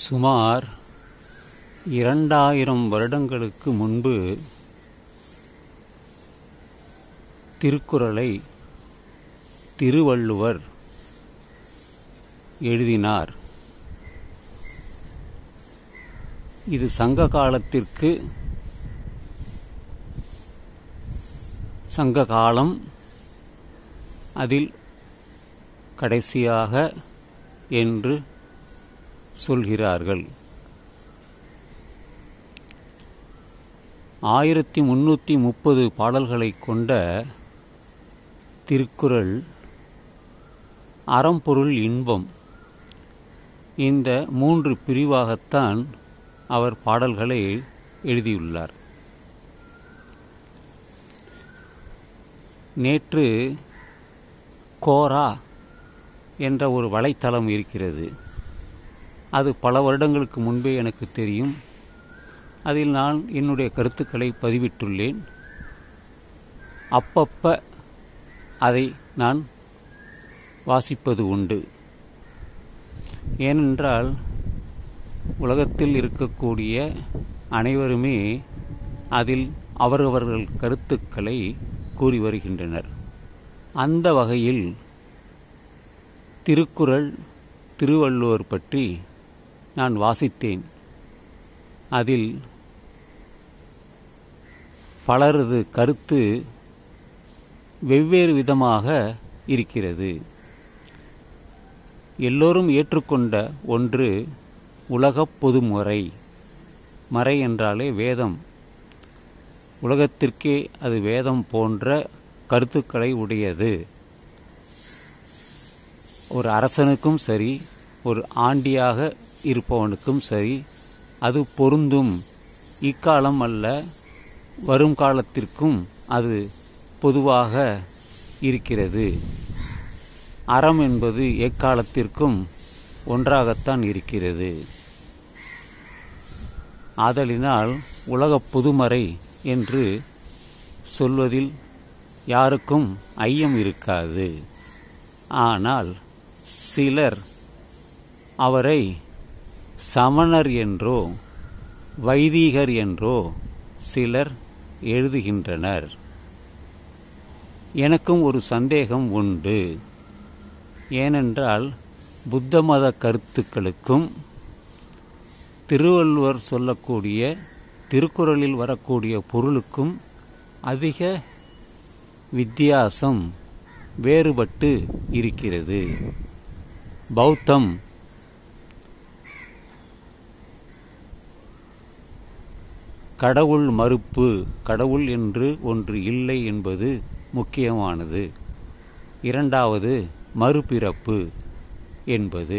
சுமார் 2000 வருடங்களுக்கு முன்பு திருக்குறளை திருவள்ளுவர் எழுதினார். இது சங்க காலத்திற்கு சங்க காலம், அதில் கடைசியாக என்று சொல்கிறார்கள். 1330 பாடல்களை கொண்ட திருக்குறள் அறம்பொருள் இன்பம், இந்த 3 பிரிவாகத்தான் அவர் பாடல்களை எழுதியுள்ளார். நேற்று கோரா என்ற ஒரு வலைத்தளம் இருக்கிறது. அது பல வருடங்களுக்கு முன்பே எனக்கு தெரியும். அதில் நான் என்னுடைய கருத்துக்களை பதிவிட்டுள்ளேன். அப்பப்ப அதை நான் வாசிப்பது உண்டு. ஏனென்றால் உலகத்தில் இருக்கக்கூடிய அனைவருமே அதில் அவரவர்கள் கருத்துக்களை கூறி வருகின்றனர். அந்த வகையில் திருக்குறள் திருவள்ளுவர் பற்றி நான் வாசித்தேன். அதில் பலரது கருத்து வெவ்வேறு விதமாக இருக்கிறது. எல்லோரும் ஏற்றுக்கொண்ட ஒன்று உலகப் பொதுமுறை. மறை என்றாலே வேதம். உலகத்திற்கே அது வேதம் போன்ற கருத்துக்களை உடையது. ஒரு அரசனுக்கும் சரி, ஒரு ஆண்டியாக இருப்பவனுக்கும் சரி அது பொருந்தும். இக்காலம் அல்ல, வரும் காலத்திற்கும் அது பொதுவாக இருக்கிறது. அறம் என்பது எக்காலத்திற்கும் ஒன்றாகத்தான் இருக்கிறது. ஆதலினால் உலகப் பொதுமறை என்று சொல்வதில் யாருக்கும் ஐயம் இருக்காது. ஆனால் சிலர் அவரை சமணர் என்றோ வைதீகர் என்றோ சிலர் எழுதுகின்றனர். எனக்கும் ஒரு சந்தேகம் உண்டு. ஏனென்றால் புத்த மத கருத்துக்களுக்கும் திருவள்ளுவர் சொல்லக்கூடிய திருக்குறளில் வரக்கூடிய பொருளுக்கும் அதிக வித்தியாசம் வேறுபட்டு இருக்கிறது. பௌத்தம் கடவுள் மறுப்பு, கடவுள் என்று ஒன்று இல்லை என்பது முக்கியமானது. இரண்டாவது மறுபிறப்பு என்பது.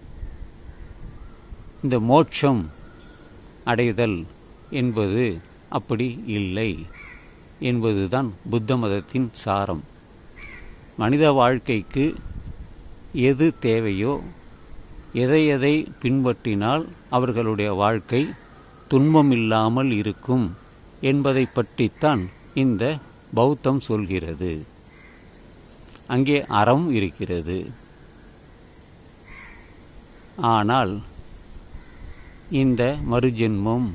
இந்த மோட்சம் அடைதல் என்பது அப்படி இல்லை என்பதுதான் புத்த மதத்தின் சாரம். மனித வாழ்க்கைக்கு எது தேவையோ, எதை பின்பற்றினால் அவர்களுடைய வாழ்க்கை துன்பமில்லாமல் இருக்கும் என்பதை பற்றித்தான் இந்த பௌத்தம் சொல்கிறது. அங்கே அறம் இருக்கிறது. ஆனால் இந்த மறுஜென்மம்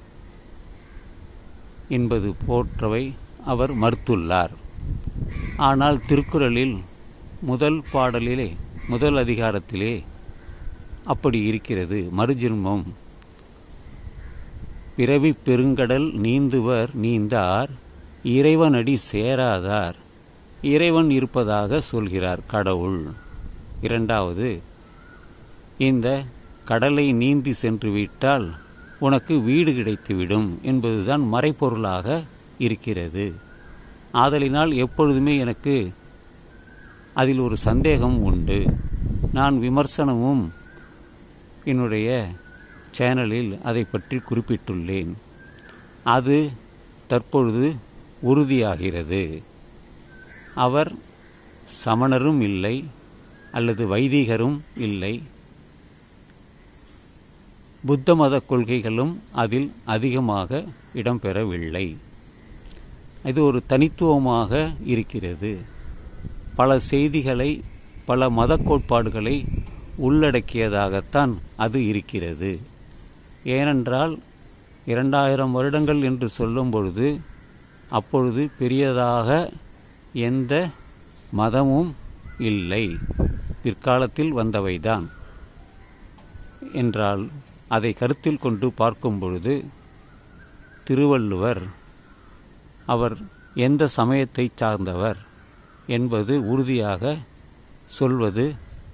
என்பது போன்றவை அவர் மறுத்துள்ளார். ஆனால் திருக்குறளில் முதல் பாடலிலே, முதல் அதிகாரத்திலே அப்படி இருக்கிறது. மறுஜென்மம். பிறவி பெருங்கடல் நீந்துவர் நீந்தார், இறைவனடி சேராதார். இறைவன் இருப்பதாக சொல்கிறார், கடவுள். இரண்டாவது, இந்த கடலை நீந்தி சென்று விட்டால் உனக்கு வீடு கிடைத்துவிடும் என்பதுதான் மறைப்பொருளாக இருக்கிறது. ஆதலினால் எப்பொழுதுமே எனக்கு அதில் ஒரு சந்தேகம் உண்டு. நான் விமர்சனமும் என்னுடைய சேனலில் அதை பற்றி குறிப்பிட்டுள்ளேன். அது தற்பொழுது உறுதியாகிறது. அவர் சமணரும் இல்லை, அல்லது வைதிகரும் இல்லை. புத்த மத கொள்கைகளும் அதில் அதிகமாக இடம்பெறவில்லை. இது ஒரு தனித்துவமாக இருக்கிறது. பல செய்திகளை, பல மத கோட்பாடுகளை உள்ளடக்கியதாகத்தான் அது இருக்கிறது. ஏனென்றால் 2000 வருடங்கள் என்று சொல்லும் பொழுது அப்பொழுது பெரியதாக எந்த மதமும் இல்லை, பிற்காலத்தில் வந்தவைதான் என்றால் அதை கருத்தில் கொண்டு பார்க்கும் பொழுது திருவள்ளுவர் அவர் எந்த சமயத்தை சார்ந்தவர் என்பது உறுதியாக சொல்வது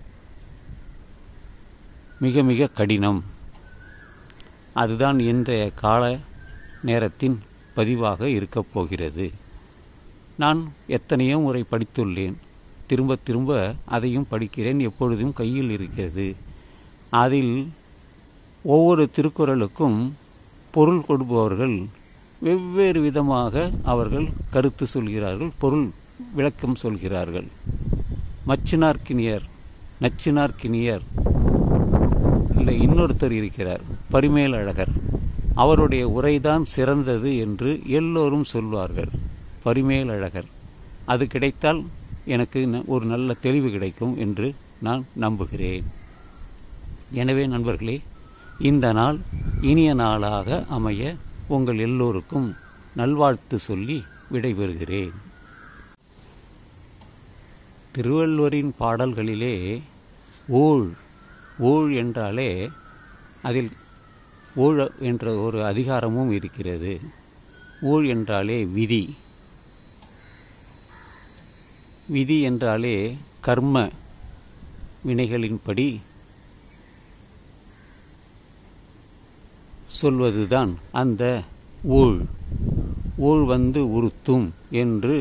மிக மிக கடினம். அதுதான் இன்றைய கால நேரத்தின் பதிவாக இருக்கப் போகிறது. நான் எத்தனையோ முறை படித்துள்ளேன், திரும்ப திரும்ப அதையும் படிக்கிறேன், எப்பொழுதும் கையில் இருக்கிறது. அதில் ஒவ்வொரு திருக்குறளுக்கும் பொருள் கொடுப்பவர்கள் வெவ்வேறு விதமாக அவர்கள் கருத்து சொல்கிறார்கள், பொருள் விளக்கம் சொல்கிறார்கள். மச்சினார்க்கினியர், நச்சினார்க்கினியர், இல்லை இன்னொருத்தர் இருக்கிறார் பரிமேலழகர், அவருடைய உரைதான் சிறந்தது என்று எல்லோரும் சொல்வார்கள். பரிமேலழகர், அது கிடைத்தால் எனக்கு ஒரு நல்ல தெளிவு கிடைக்கும் என்று நான் நம்புகிறேன். எனவே நண்பர்களே, இந்த நாள் இனிய நாளாக அமைய உங்கள் எல்லோருக்கும் நல்வாழ்த்து சொல்லி விடைபெறுகிறேன். திருவள்ளுவரின் பாடல்களிலே ஊழ் ஊழ் என்றாலே அதில் ஊழ் என்ற ஒரு அதிகாரமும் இருக்கிறது. ஊழ் என்றாலே விதி, விதி என்றாலே கர்ம வினைகளின்படி சொல்வதுதான் அந்த ஊழ். ஊழ் வந்து உறுத்தும் என்று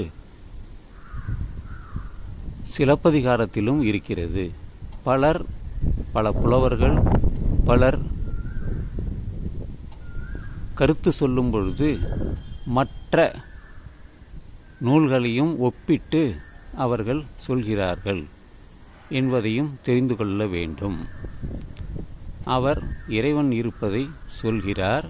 சிலப்பதிகாரத்திலும் இருக்கிறது. பல புலவர்கள் பலர் கருத்து சொல்லும் பொழுது மற்ற நூல்களையும் ஒப்பிட்டு அவர்கள் சொல்கிறார்கள் என்பதையும் தெரிந்து கொள்ள வேண்டும். அவர் இறைவன் இருப்பதை சொல்கிறார்,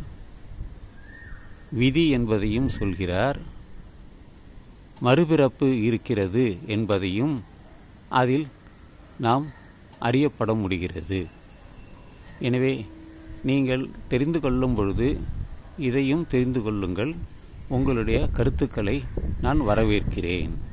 விதி என்பதையும் சொல்கிறார், மறுபிறப்பு இருக்கிறது என்பதையும் அதில் நாம் அறியப்பட முடிகிறது. எனவே நீங்கள் தெரிந்து கொள்ளும் பொழுது இதையும் தெரிந்து கொள்ளுங்கள். உங்களுடைய கருத்துக்களை நான் வரவேற்கிறேன்.